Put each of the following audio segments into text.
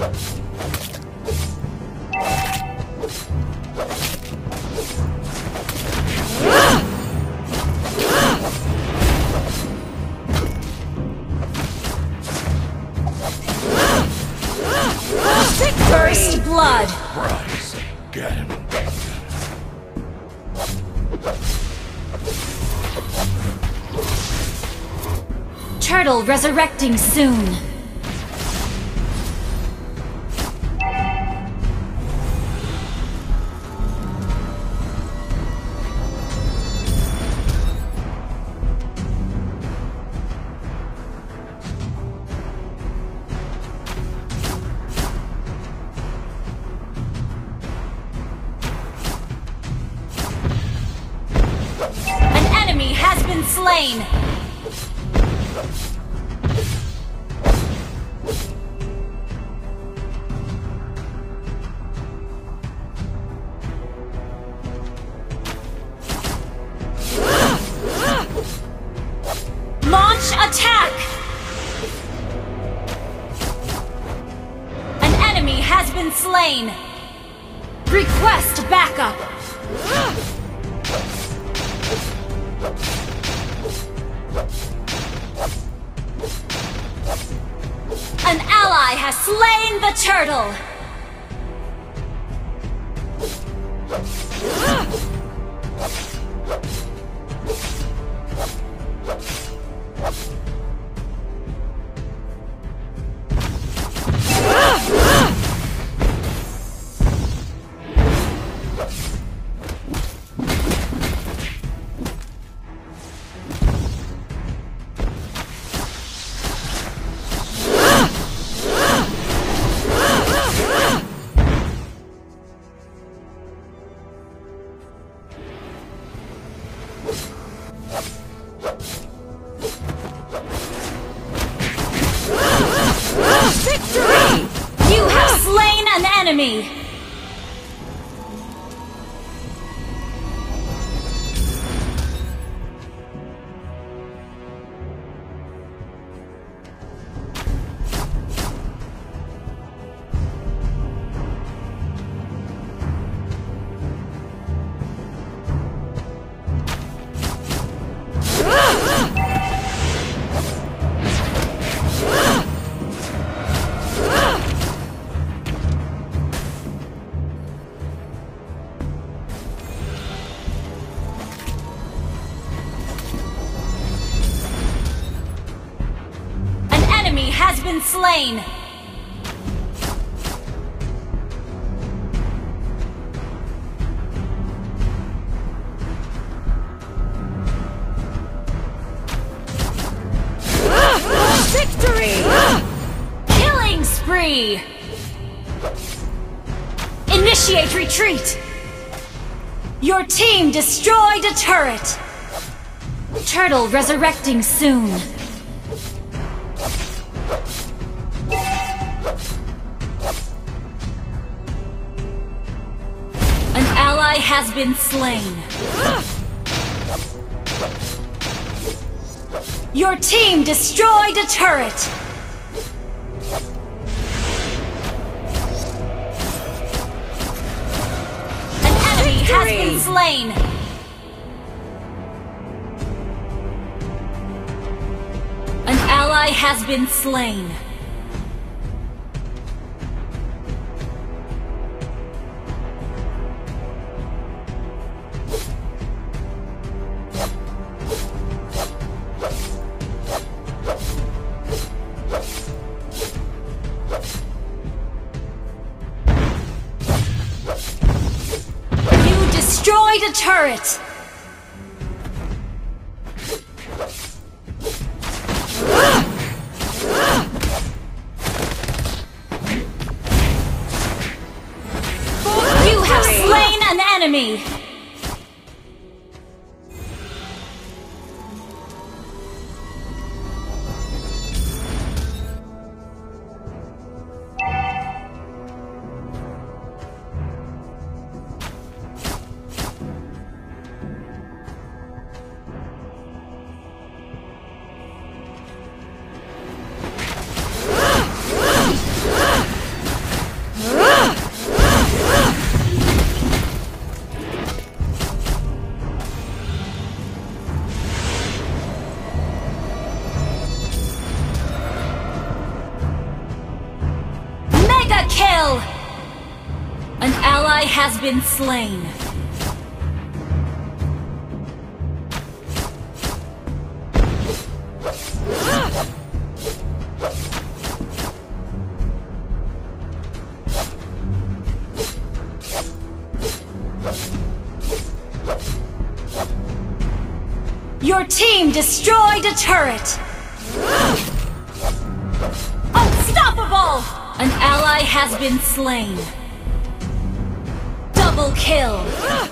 First blood. Bryce, get him. Turtle resurrecting soon. An enemy has been slain. Launch attack! An enemy has been slain. Request backup. An ally has slain the turtle. Victory! You have slain an enemy! Has been slain. Victory! Killing spree! Initiate retreat! Your team destroyed a turret! Turtle resurrecting soon. An ally has been slain. Your team destroyed a turret. An enemy has been slain. An ally has been slain. Destroyed a turret! You have slain an enemy! An ally has been slain. Your team destroyed a turret! Unstoppable! An ally has been slain. Double kill!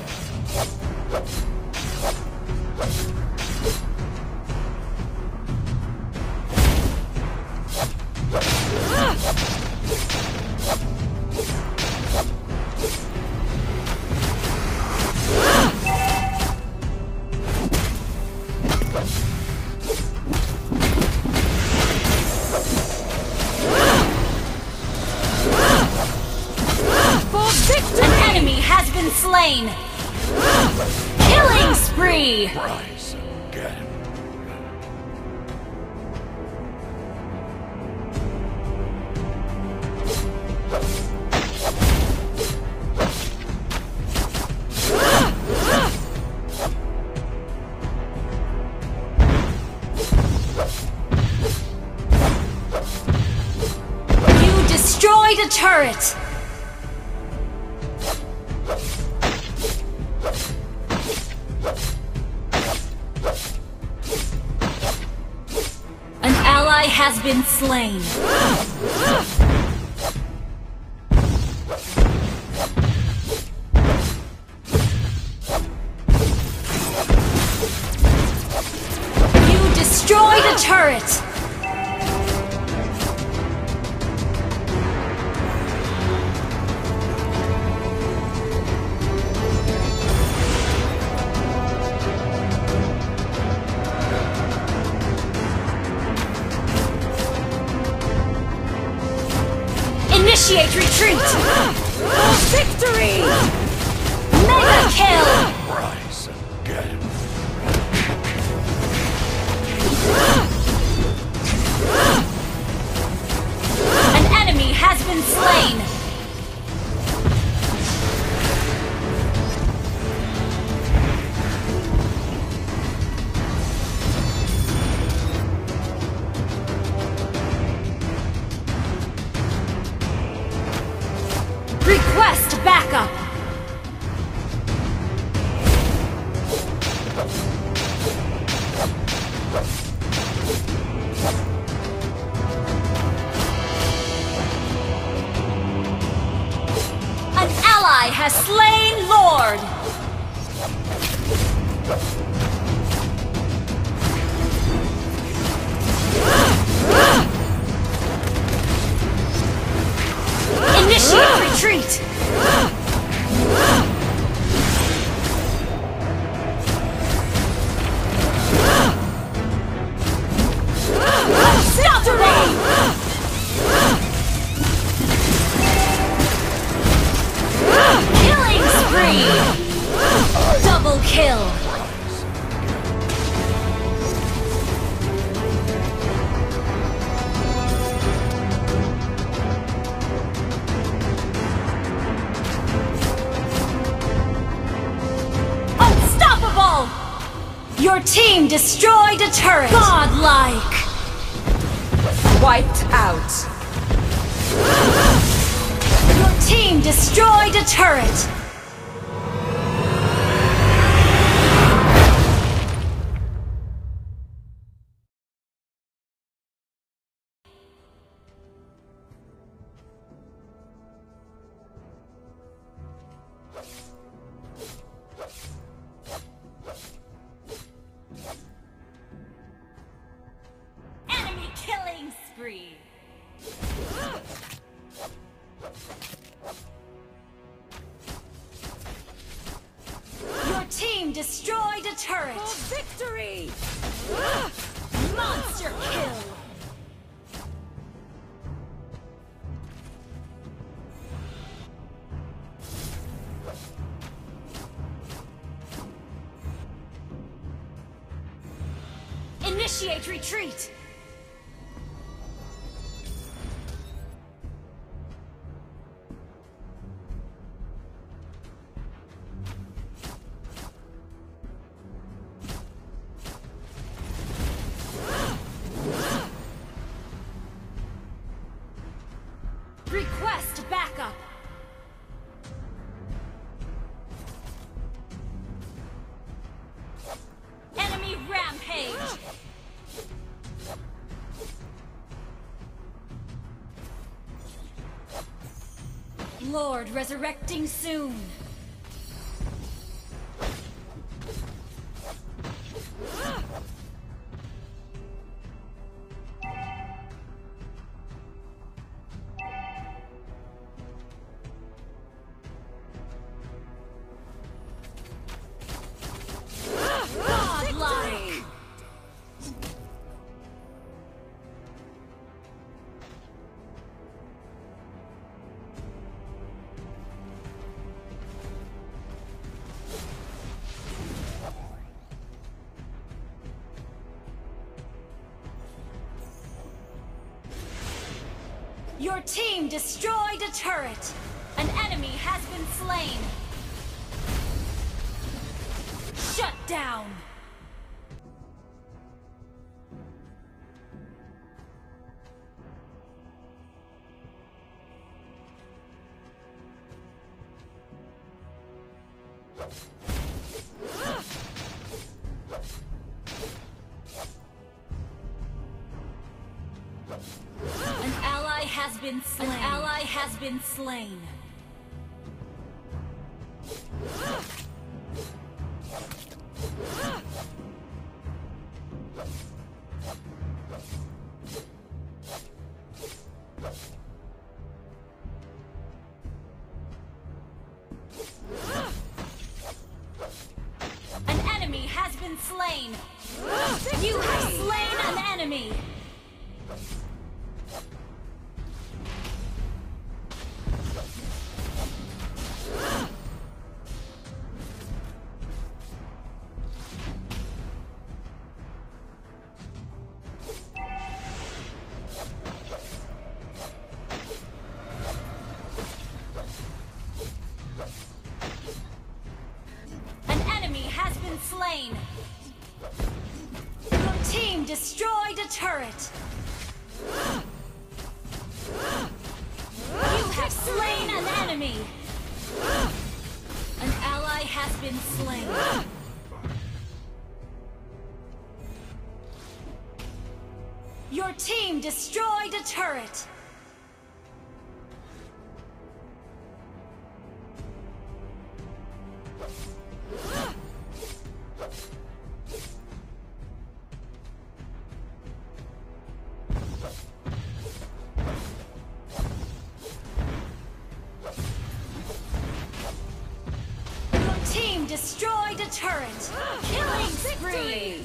Slain! Killing spree! Rise, get him. You destroyed a turret! Has been slain. You destroyed a turret. Initiate retreat! Victory! Mega kill! Rise, get him. An enemy has been slain! Request backup! An ally has slain Lord! Initiate retreat! Unstoppable! Killing spree! Double kill! Your team destroyed a turret! Godlike! Wiped out! Your team destroyed a turret! Killing spree! Your team destroyed a turret! For victory! Monster kill! Initiate retreat! Request backup! Enemy rampage! Lord resurrecting soon! Godlike! Your team destroyed a turret! An enemy has been slain! Shut down! An ally has been slain. An ally has been slain. An enemy has been slain. You have slain an enemy. Slain. Your team destroyed a turret. You have slain an enemy. An ally has been slain. Your team destroyed a turret. Destroyed a turret! Killing spree!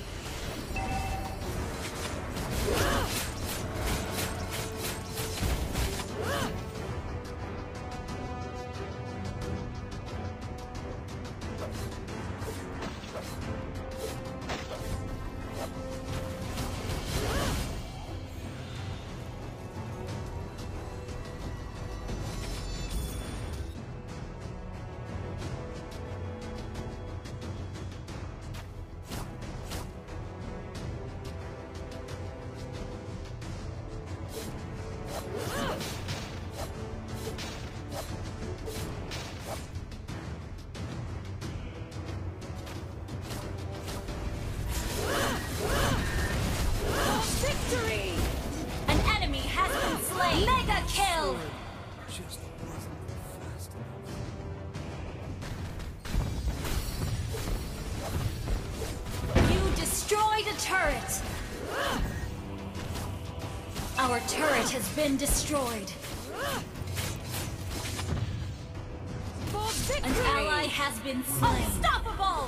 Victory! An enemy has been slain! Mega kill! Just wasn't fast enough. You destroyed a turret! Our turret has been destroyed. An ally has been slain. Unstoppable!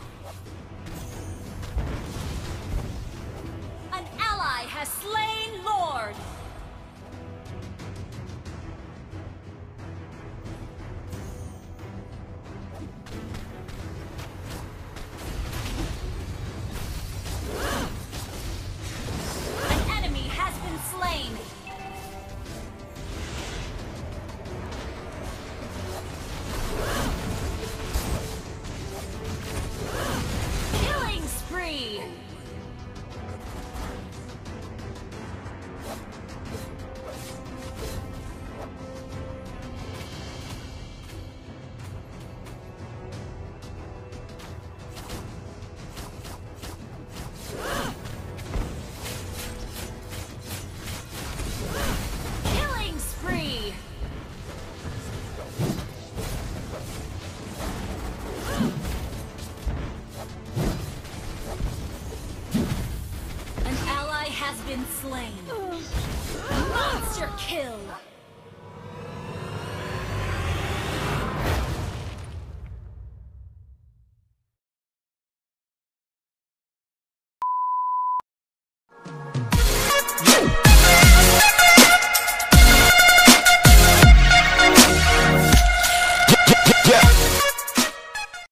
An ally has slain Lord! An enemy has been slain! Killing spree! slain. Monster kill.